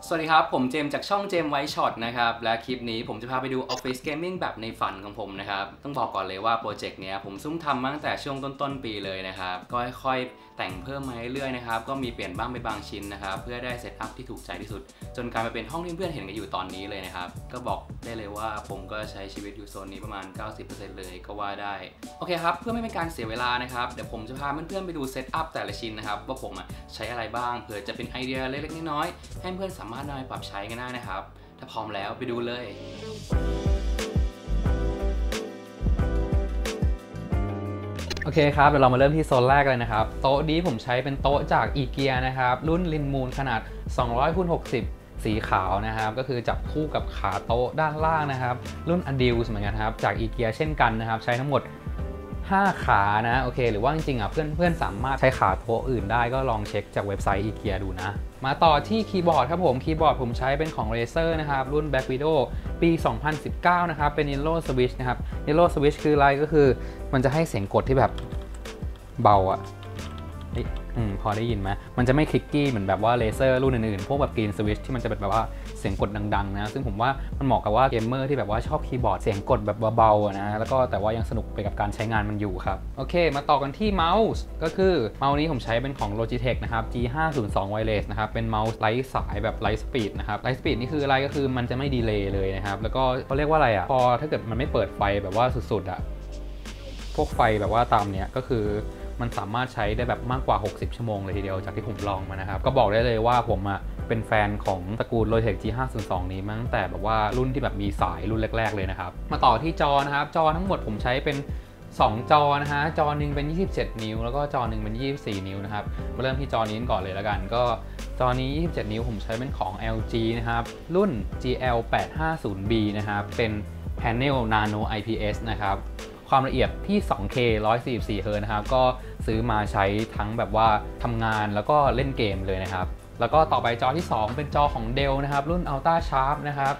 สวัสดีครับผมเจมจากช่องเจมไวท์ช็อตนะครับและคลิปนี้ผมจะพาไปดู Office Gaming แบบในฝันของผมนะครับต้องบอกก่อนเลยว่าโปรเจกต์เนี้ยผมซุ่มทำมาตั้งแต่ช่วงต้นปีเลยนะครับก็ค่อยๆแต่งเพิ่มมาเรื่อยๆนะครับก็มีเปลี่ยนบ้างไปบางชิ้นนะครับเพื่อได้เซตอัพที่ถูกใจที่สุดจนกลายมาเป็นห้องที่เพื่อนเห็นกันอยู่ตอนนี้เลยนะครับก็บอกได้เลยว่าผมก็ใช้ชีวิตอยู่โซนนี้ประมาณ 90% เลยก็ว่าได้โอเคครับเพื่อไม่เป็นการเสียเวลานะครับเดี๋ยวผมจะพาเพื่อนๆไปดูเซตอัพแต่ละชิ้นนะครับว่าผมใช้อะไรบ้างเผื่อจะเป็นไอเดียเล็กๆน้อยๆให้เพื่อนสามารถนำไปปรับใช้กันได้นะครับถ้าพร้อมแล้วไปดูเลยโอเคครับเดี๋ยวเรามาเริ่มที่โซนแรกเลยนะครับโต๊ะนี้ผมใช้เป็นโต๊ะจากอีเกียนะครับรุ่นลินมูนขนาด200x60สีขาวนะครับก็คือจับคู่กับขาโต๊ะด้านล่างนะครับรุ่นอดิลส์เหมือนกันครับจากอีเกียเช่นกันนะครับใช้ทั้งหมด5ขานะโอเคหรือว่าจริงๆเพื่อนๆสามารถใช้ขาโต๊ะอื่นได้ก็ลองเช็คจากเว็บไซต์อีเกียดูนะมาต่อที่คีย์บอร์ดครับผมคีย์บอร์ดผมใช้เป็นของ Razer นะครับรุ่น Black Widow ปี 2019 นะครับเป็น Yellow Switch นะครับ Yellow Switch คืออะไรก็คือมันจะให้เสียงกดที่แบบเบาพอได้ยินไหมมันจะไม่คลิกกี้เหมือนแบบว่าเลเซอร์รุ่นอื่นๆพวกแบบกรีนสวิชที่มันจะแบบว่าเสียงกดดังๆนะซึ่งผมว่ามันเหมาะกับว่าเกมเมอร์ที่แบบว่าชอบคีย์บอร์ดเสียงกดแบบเบาๆนะแล้วก็แต่ว่ายังสนุกไปกับการใช้งานมันอยู่ครับโอเคมาต่อกันที่เมาส์ก็คือเมาส์นี้ผมใช้เป็นของ Logitech นะครับ G502 Wireless นะครับเป็นเมาส์ไร้สายแบบไร้สปีดนะครับไร้สปีดนี่คืออะไรก็คือมันจะไม่ดีเลย์เลยนะครับแล้วก็เขาเรียกว่าอะไรพอถ้าเกิดมันไม่เปิดไฟแบบว่าสุดๆพวกไฟแบบว่าตามเนี้ยก็คือมันสามารถใช้ได้แบบมากกว่า60ชั่วโมงเลยทีเดียวจากที่ผมลองมานะครับก็บอกได้เลยว่าผมเป็นแฟนของตระกูล Logitech G502 นี้มาตั้งแต่แบบว่ารุ่นที่แบบมีสายรุ่นแรกๆเลยนะครับมาต่อที่จอนะครับจอทั้งหมดผมใช้เป็น2จอนะฮะจอหนึ่งเป็น27นิ้วแล้วก็จอหนึ่งเป็น24นิ้วนะครับมาเริ่มที่จอนี้ก่อนเลยแล้วกันก็จอนี้27นิ้วผมใช้เป็นของ LG นะครับรุ่น GL850B นะครับเป็น Panel Nano IPS นะครับความละเอียดที่ 2K 144Hz นะครับก็ซื้อมาใช้ทั้งแบบว่าทำงานแล้วก็เล่นเกมเลยนะครับแล้วก็ต่อไปจอที่2เป็นจอของ Dell นะครับรุ่น Ultra Sharp นะครับ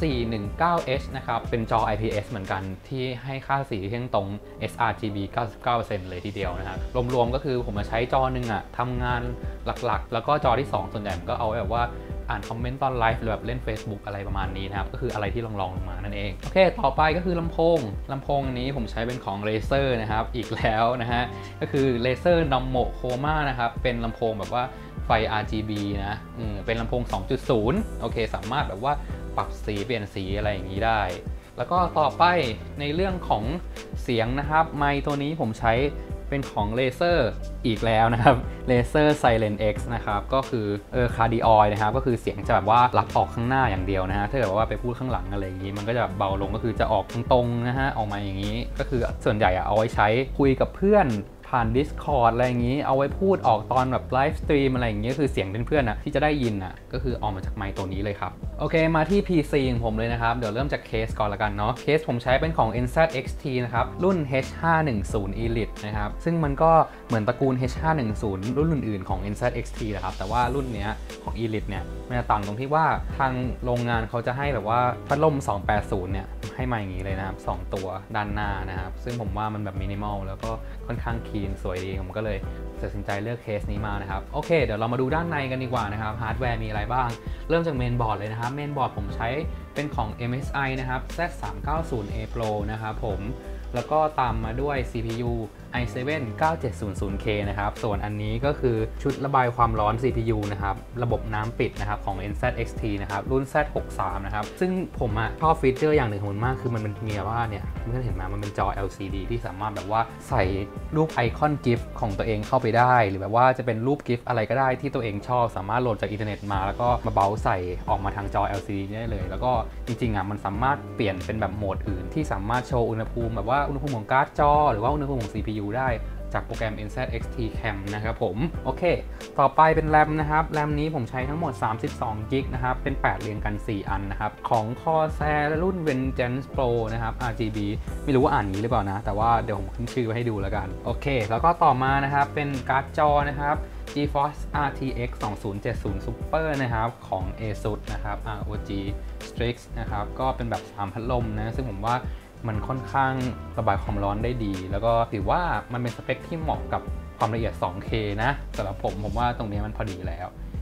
2419H นะครับเป็นจอ IPS เหมือนกันที่ให้ค่าสีที่ตรง sRGB 99% เลยทีเดียวนะครับรวมๆก็คือผมมาใช้จอหนึ่งทำงานหลักๆแล้วก็จอที่2ส่วนใหญ่ก็เอาแบบว่าอ่านคอมเมนต์ตอนไลฟ์หรือแบบเล่น Facebook อะไรประมาณนี้นะครับก็คืออะไรที่ลองลงมานั่นเองโอเคต่อไปก็คือลำโพงอันนี้ผมใช้เป็นของ Razer นะครับอีกแล้วนะฮะก็คือ Razer Nommo Chroma นะครับเป็นลำโพงแบบว่าไฟ RGB นะเป็นลำโพง 2.0 โอเคสามารถแบบว่าปรับสีเปลี่ยนสีอะไรอย่างนี้ได้แล้วก็ต่อไปในเรื่องของเสียงนะครับไมค์ตัวนี้ผมใช้เป็นของ Razer อีกแล้วนะครับ Razer Silent X นะครับก็คือCardioid นะครับก็คือเสียงจะแบบว่ารับออกข้างหน้าอย่างเดียวนะฮะถ้าเกิดว่าไปพูดข้างหลังอะไรอย่างนี้มันก็จะเบาลงก็คือจะออกตรงๆนะฮะออกมาอย่างนี้ก็คือส่วนใหญ่เอาไว้ใช้คุยกับเพื่อนผ่าน Discord อะไรอย่างนี้เอาไว้พูดออกตอนแบบไลฟ์สตรีมอะไรอย่างนี้คือเสียงเพื่อนๆที่จะได้ยินก็คือออกมาจากไมค์ตัวนี้เลยครับโอเคมาที่ PC ของผมเลยนะครับเดี๋ยวเริ่มจากเคสก่อนละกันเนาะเคสผมใช้เป็นของ NZXT นะครับรุ่น H510 Elite นะครับซึ่งมันก็เหมือนตระกูล H510 รุ่นอื่นๆของ NZXT นะครับแต่ว่ารุ่นเนี้ยของ Elite เนี่ยมันจะต่างตรงที่ว่าทางโรงงานเขาจะให้แบบว่าพัดลม280เนี่ยให้มาอย่างนี้เลยนะครับ2ตัวด้านหน้านะครับซึ่งผมว่ามันแบบมินิมอลแล้วก็ค่อนข้างคีนสวยดีผมก็เลยตัดสินใจเลือกเคสนี้มานะครับโอเคเดี๋ยวเรามาดูด้านในกันดีกว่านะครับฮาร์ดแวร์มีอะไรบ้างเริ่มจากเมนบอร์ดเลยนะครับเมนบอร์ดผมใช้เป็นของ MSI นะครับ Z390A Pro นะครับผมแล้วก็ตามมาด้วย CPU i7 9700K นะครับส่วนอันนี้ก็คือชุดระบายความร้อน CPU นะครับระบบน้ำปิดนะครับของ NZXT นะครับรุ่น Z63 นะครับซึ่งผมชอบฟีเจอร์อย่างหนึ่งของมันมากคือมันมีว่าเนี่ยเพื่อนเห็นไหมมันเป็นจอ LCD ที่สามารถแบบว่าใส่รูปไอคอนกิฟต์ของตัวเองเข้าไปได้หรือแบบว่าจะเป็นรูปกิฟต์อะไรก็ได้ที่ตัวเองชอบสามารถโหลดจากอินเทอร์เน็ตมาแล้วก็มาเบาใส่ออกมาทางจอ LCD ได้เลยแล้วก็จริงๆมันสามารถเปลี่ยนเป็นแบบโหมดอื่นที่สามารถโชว์อุณหภูมิแบบว่าอุณหภูมิของการ์ดจอหรือว่าอุณหภูมิของ CPU ได้จากโปรแกรม NZXT Cam นะครับผมโอเคต่อไปเป็นแรมนะครับแรมนี้ผมใช้ทั้งหมด32 GB นะครับเป็น8เรียงกัน4อันนะครับของ Corsair รุ่น Vengeance Pro นะครับ RGB ไม่รู้ว่าอ่านนี้หรือเปล่านะแต่ว่าเดี๋ยวผมขึ้นชื่อไว้ให้ดูแล้วกันโอเคแล้วก็ต่อมานะครับเป็นการ์ดจอนะครับ GeForce RTX 2070 Super นะครับของ ASUS นะครับ ROG Strix นะครับก็เป็นแบบ3พัดลมนะซึ่งผมว่ามันค่อนข้างระบายความร้อนได้ดีแล้วก็ถือว่ามันเป็นสเปคที่เหมาะกับความละเอียด 2K นะสำหรับผมว่าตรงนี้มันพอดีแล้ว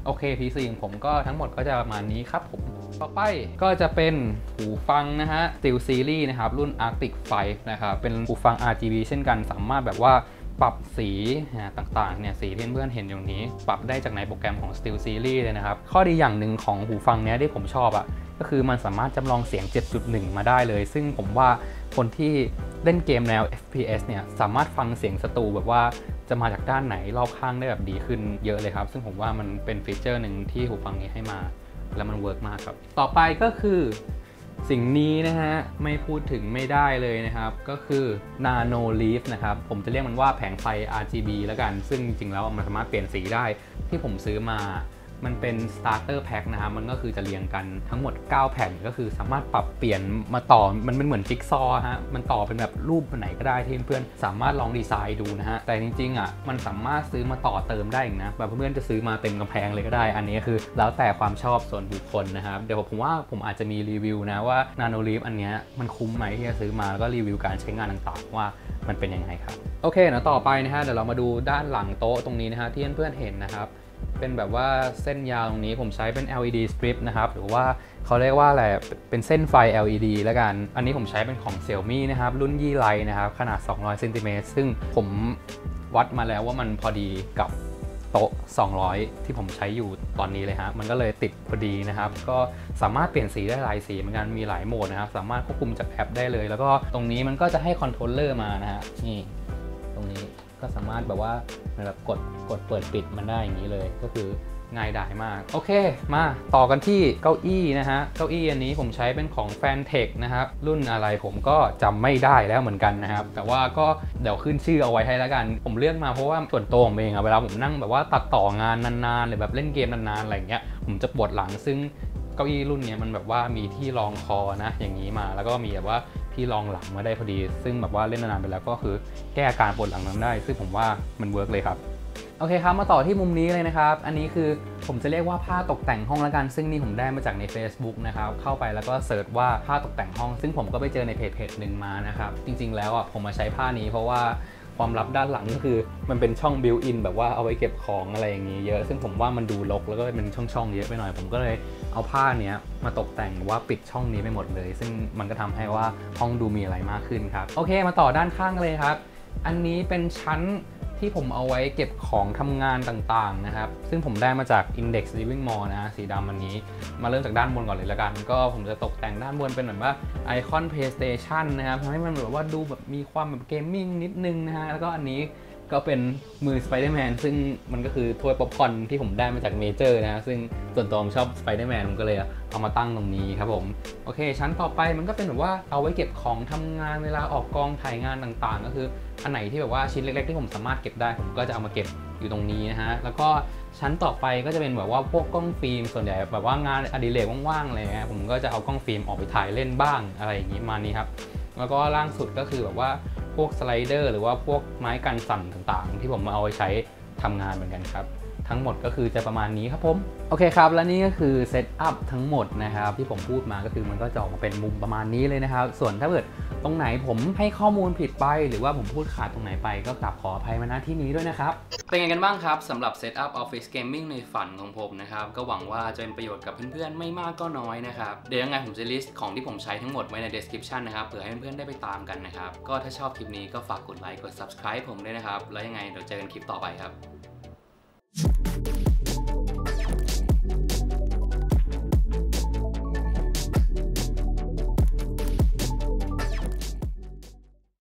โอเค PC ของผมก็ทั้งหมดก็จะประมาณนี้ครับผมต่อไปก็จะเป็นหูฟังนะฮะ Steel Series นะครับรุ่น Arctic 5 นะครับเป็นหูฟัง RGB เช่นกันสามารถแบบว่าปรับสีต่างๆเนี่ยสีที่เพื่อนเห็นอย่างนี้ปรับได้จากในโปรแกรมของ Steel Series เลยนะครับข้อดีอย่างหนึ่งของหูฟังเนี้ยที่ผมชอบก็คือมันสามารถจำลองเสียง 7.1 มาได้เลยซึ่งผมว่าคนที่เล่นเกมแนว FPS เนี่ยสามารถฟังเสียงศัตรูแบบว่าจะมาจากด้านไหนรอบข้างได้แบบดีขึ้นเยอะเลยครับซึ่งผมว่ามันเป็นฟีเจอร์หนึ่งที่หูฟังนี้ให้มาแล้วมันเวิร์กมากครับต่อไปก็คือสิ่งนี้นะฮะไม่พูดถึงไม่ได้เลยนะครับก็คือ Nano Leaf นะครับผมจะเรียกมันว่าแผงไฟ RGB แล้วกันซึ่งจริงๆแล้วมันสามารถเปลี่ยนสีได้ที่ผมซื้อมามันเป็น starter pack นะครับมันก็คือจะเรียงกันทั้งหมด9แผ่นก็คือสามารถปรับเปลี่ยนมาต่อมันเป็นเหมือนจิ๊กซอว์ฮะมันต่อเป็นแบบรูปไหนก็ได้ที่เพื่อนสามารถลองดีไซน์ดูนะฮะแต่จริงๆมันสามารถซื้อมาต่อเติมได้อีกนะแบบเพื่อนจะซื้อมาเต็มกำแพงเลยก็ได้อันนี้คือแล้วแต่ความชอบส่วนบุคคลนะครับเดี๋ยวผมว่าผมอาจจะมีรีวิวนะว่า Nano Leaf อันนี้มันคุ้มไหมที่จะซื้อมาแล้วก็รีวิวการใช้งานต่างๆว่ามันเป็นยังไงครับโอเคนะต่อไปนะฮะเดี๋ยวเรามาดูด้านหลังโต๊ะตรงนี้นะฮะที่เพื่อนๆเห็นนะครับเป็นแบบว่าเส้นยาวตรงนี้ผมใช้เป็น LED strip นะครับหรือว่าเขาเรียกว่าอะไรเป็นเส้นไฟ LED แล้วกันอันนี้ผมใช้เป็นของ Xiaomi นะครับรุ่นยี่ไลนะครับขนาด200เซนติเมตรซึ่งผมวัดมาแล้วว่ามันพอดีกับโต๊ะ200ที่ผมใช้อยู่ตอนนี้เลยฮะมันก็เลยติดพอดีนะครับก็สามารถเปลี่ยนสีได้หลายสีเหมือนกันมีหลายโหมดนะครับสามารถควบคุมจากแอปได้เลยแล้วก็ตรงนี้มันก็จะให้คอนโทรลเลอร์มานะฮะนี่ตรงนี้ก็สามารถแบบว่าแบบกดเปิดปิดมันได้อย่างนี้เลยก็คือง่ายดายมากโอเคมาต่อกันที่เก้าอี้นะฮะเก้าอี้อันนี้ผมใช้เป็นของ Fantech นะครับรุ่นอะไรผมก็จำไม่ได้แล้วเหมือนกันนะครับแต่ว่าก็เดี๋ยวขึ้นชื่อเอาไว้ให้แล้วกันผมเลือกมาเพราะว่าส่วนตัวผมเองเวลาผมนั่งแบบว่าตัดต่องานนานๆหรือแบบเล่นเกมนานๆอะไรเงี้ยผมจะปวดหลังซึ่งเก้าอี้รุ่นนี้มันแบบว่ามีที่รองคอนะอย่างนี้มาแล้วก็มีแบบว่าที่รองหลังมาได้พอดีซึ่งแบบว่าเล่นนานๆไปแล้วก็คือแก้อาการปวดหลังนั้นได้ซึ่งผมว่ามันเวิร์กเลยครับโอเคครับมาต่อที่มุมนี้เลยนะครับอันนี้คือผมจะเรียกว่าผ้าตกแต่งห้องละกันซึ่งนี่ผมได้มาจากใน Facebook นะครับเข้าไปแล้วก็เสิร์ชว่าผ้าตกแต่งห้องซึ่งผมก็ไปเจอในเพจหนึ่งมานะครับจริงๆแล้วผมมาใช้ผ้านี้เพราะว่าความลับด้านหลังก็คือมันเป็นช่องบิวอินแบบว่าเอาไว้เก็บของอะไรอย่างนี้เยอะซึ่งผมว่ามันดูรกแล้วก็เป็นช่องเยอะไปหน่อยผมก็เลยเอาผ้าเนี้ยมาตกแต่งว่าปิดช่องนี้ไปหมดเลยซึ่งมันก็ทำให้ว่าห้องดูมีอะไรมากขึ้นครับโอเคมาต่อด้านข้างเลยครับอันนี้เป็นชั้นที่ผมเอาไว้เก็บของทำงานต่างๆนะครับซึ่งผมได้มาจาก Index Living Mall นะสีดำอันนี้มาเริ่มจากด้านบนก่อนเลยละกันก็ผมจะตกแต่งด้านบนเป็นเหมือนว่าไอคอน PlayStation นะครับทำให้มันแบบว่าดูแบบมีความแบบเกมมิ่งนิดนึงนะฮะแล้วก็อันนี้ก็เป็นมือ Spider-Man ซึ่งมันก็คือถ้วยป๊อปคอร์นที่ผมได้มาจากเมเจอร์นะซึ่งส่วนตัวผมชอบ Spider-Man ผมก็เลยเอามาตั้งตรงนี้ครับผมโอเคชั้นต่อไปมันก็เป็นแบบว่าเอาไว้เก็บของทำงานเวลาออกกองถ่ายงานต่างๆก็คืออันไหนที่แบบว่าชิ้นเล็กๆที่ผมสามารถเก็บได้ผมก็จะเอามาเก็บอยู่ตรงนี้นะฮะแล้วก็ชั้นต่อไปก็จะเป็นแบบว่าพวกกล้องฟิล์มส่วนใหญ่แบบว่างานอดิเรกว่างๆอะไรเงี้ยผมก็จะเอากล้องฟิล์มออกไปถ่ายเล่นบ้างอะไรอย่างนี้มานี้ครับแล้วก็ล่างสุดก็คือแบบว่าพวกสไลเดอร์หรือว่าพวกไม้กันสั่นต่างๆที่ผมมาเอาไปใช้ทำงานเหมือนกันครับทั้งหมดก็คือจะประมาณนี้ครับผมโอเคครับและนี่ก็คือเซตอัพทั้งหมดนะครับที่ผมพูดมาก็คือมันก็จะออกมาเป็นมุมประมาณนี้เลยนะครับส่วนถ้าเกิดตรงไหนผมให้ข้อมูลผิดไปหรือว่าผมพูดขาดตรงไหนไปก็กราบขออภัยมาณที่นี้ด้วยนะครับเป็นไงกันบ้างครับสำหรับเซตอัพออฟฟิศเกมมิ่งในฝันของผมนะครับก็หวังว่าจะเป็นประโยชน์กับเพื่อนๆไม่มากก็น้อยนะครับเดี๋ยวยังไงผมจะลิสต์ของที่ผมใช้ทั้งหมดไว้ใน description นะครับเผื่อให้เพื่อนๆได้ไปตามกันนะครับก็ถ้าชอบคลิปนี้ก็ฝากกดไลค์กด subscribe ผมด้วยนะครับแล้วยังไงเดี๋ยวเจอกันคลิปต่อไปครับ